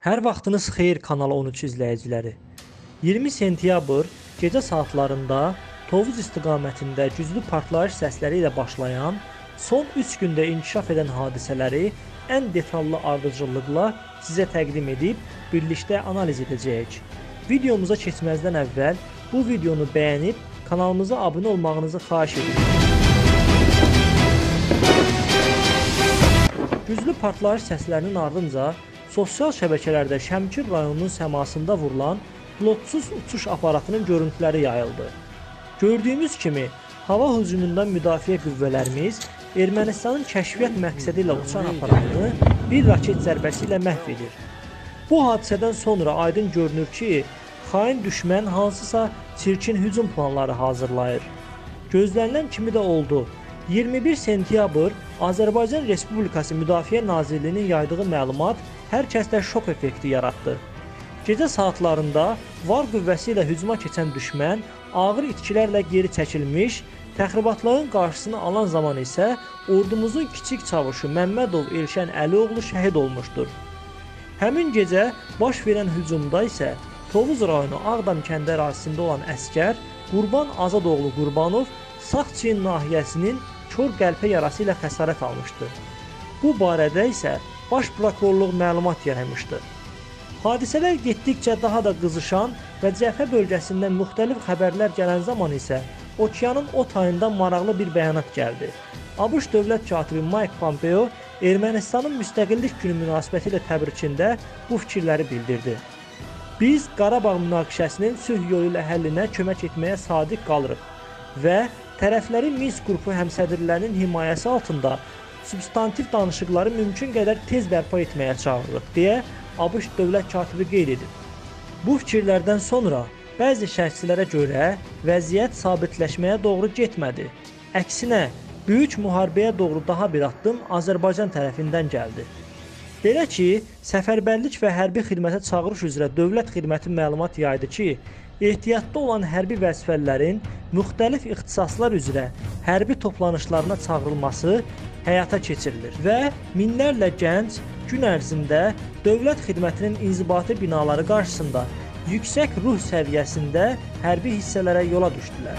Hər vaxtınız xeyir Kanal 13 izləyiciləri. 20 sentyabr gecə saatlarında Tovuz istiqamətində güclü partlayış səsləri ilə başlayan, son 3 gündə inkişaf edən hadisələri ən detallı ardıcıllıqla sizə təqdim edib, birlikdə analiz edəcəyik. Videomuza keçməzdən əvvəl bu videonu bəyənib, kanalımıza abunə olmağınızı xahiş edirik. Güclü partlayış səslərinin ardınca sosial şəbəkələrdə Şəmkir rayonunun səmasında vurulan pilotsuz uçuş aparatının görüntüləri yayıldı. Gördüyümüz kimi, hava hücumundan müdafiə qüvvələrimiz Ermənistanın kəşfiyyat məqsədi ilə uçan aparatını bir raket zərbəsi ilə məhv edir. Bu hadisədən sonra aydın görünür ki, xain düşmən hansısa çirkin hücum planları hazırlayır. Gözlənilən kimi də oldu. 21 sentyabr Azərbaycan Respublikası Müdafiə Nazirliyinin yaydığı məlumat hər kəsdə şok effekti yaratdı. Gecə saatlarında var qüvvəsi ilə hücuma keçən düşmən ağır itkilərlə geri çəkilmiş, təxribatların qarşısını alan zaman isə ordumuzun kiçik çavuşu Məmmədov Elşən Əlioğlu şəhid olmuşdur. Həmin gecə baş verən hücumda isə Tovuz rayonu Ağdam kəndi ərazisində olan əsgər Qurban Azadoğlu Qurbanov sağ çiyin nahiyəsinin kör qəlpə yarası ilə xəsarət almışdı. Bu barədə isə Baş Prokurorluq məlumat yaymışdı. Hadisələr getdikcə daha da qızışan və cəbhə bölgəsindən müxtəlif xəbərlər gələn zaman isə okeanın o tayından maraqlı bir bəyanat gəldi. ABŞ dövlət katibi Mike Pompeo Ermənistanın müstəqillik günü münasibəti ilə təbrikində bu fikirləri bildirdi. Biz Qarabağ münaqişəsinin sülh yolu ilə həllinə kömək etməyə sadiq qalırıq və tərəfləri Minsk qrupu həmsədrlərinin himayəsi altında substantiv danışıqları mümkün qədər tez bərpa etməyə çağırırıq, deyə ABŞ dövlət katibi qeyd edib. Bu fikirlərdən sonra bəzi şərhçilərə görə vəziyyət sabitləşməyə doğru getmədi. Əksinə, böyük müharibəyə doğru daha bir addım Azərbaycan tərəfindən gəldi. Belə ki, səfərbərlik və hərbi xidmətə çağırış üzrə dövlət xidməti məlumat yaydı ki, ehtiyatda olan hərbi vəzifəlilərin müxtəlif ixtisaslar üzrə hərbi toplanışlarına çağırılması həyata keçirilir və minlərlə gənc gün ərzində dövlət xidmətinin inzibati binaları qarşısında yüksək ruh səviyyəsində hərbi hissələrə yola düşdülər.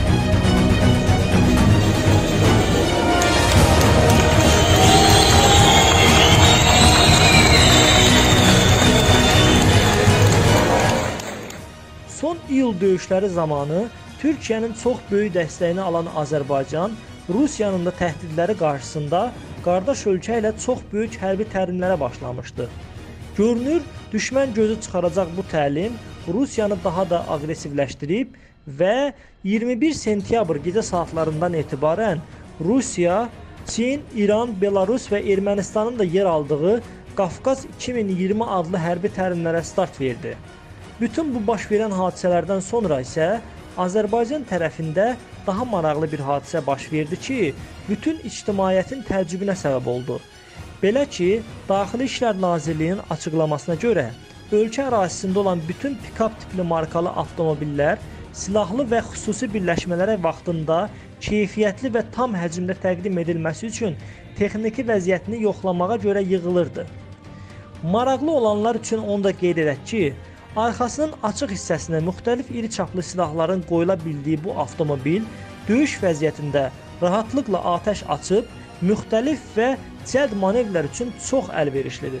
Son iyul döyüşləri zamanı Türkiyənin çox böyük dəstəyini alan Azərbaycan, Rusiyanın da təhdidləri qarşısında qardaş ölkə ilə çox böyük hərbi təlimlərə başlamışdı. Görünür, düşmən gözü çıxaracaq bu təlim Rusiyanı daha da aqressivləşdirib və 21 sentyabr gecə saatlarından etibarən Rusiya, Çin, İran, Belarus və Ermənistanın da yer aldığı Qafqaz 2020 adlı hərbi təlimlərə start verdi. Bütün bu baş verən hadisələrdən sonra isə Azərbaycan tərəfində daha maraqlı bir hadisə baş verdi ki, bütün ictimaiyyətin təəccübünə səbəb oldu. Belə ki, Daxili İşlər Nazirliyinin açıqlamasına görə, ölkə ərazisində olan bütün pikap tipli markalı avtomobillər silahlı və xüsusi birləşmələrə vaxtında keyfiyyətli və tam həcmdə təqdim edilməsi üçün texniki vəziyyətini yoxlamağa görə yığılırdı. Maraqlı olanlar üçün onu da qeyd edək ki, arxasının açıq hissəsinə müxtəlif iri çaplı silahların qoyula bildiyi bu avtomobil döyüş vəziyyətində rahatlıqla atəş açıb, müxtəlif və cəld manevrlər üçün çox əlverişlidir.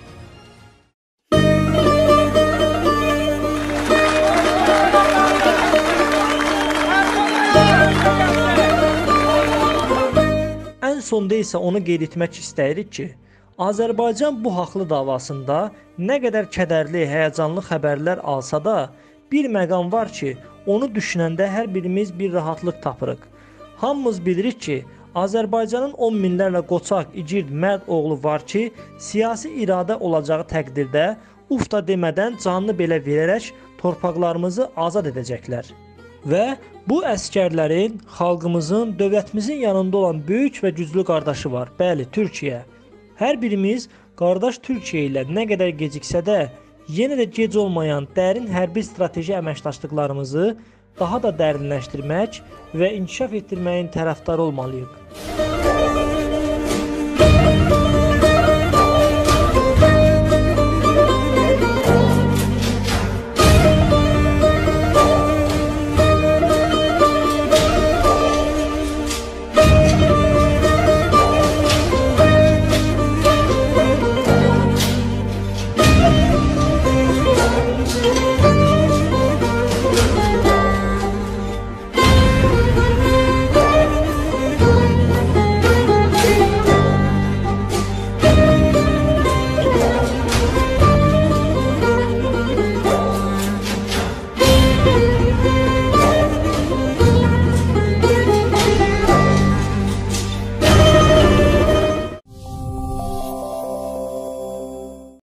Ən sonda isə onu qeyd etmək istəyirik ki, Azərbaycan bu haqlı davasında nə qədər kədərli, həyəcanlı xəbərlər alsa da, bir məqam var ki, onu düşünəndə hər birimiz bir rahatlıq tapırıq. Hamımız bilirik ki, Azərbaycanın 10 minlərlə qoçaq, igid, mərd oğlu var ki, siyasi iradə olacağı təqdirdə uf da demədən canını belə verərək torpaqlarımızı azad edəcəklər. Və bu əskərlərin, xalqımızın, dövlətimizin yanında olan böyük və güclü qardaşı var, bəli, Türkiyə. Hər birimiz qardaş Türkiyə ilə nə qədər geciksə də, yenə də gec olmayan dərin hərbi strateji əməkdaşlıqlarımızı daha da dərinləşdirmək və inkişaf etdirməyin tərəfdarı olmalıyıq.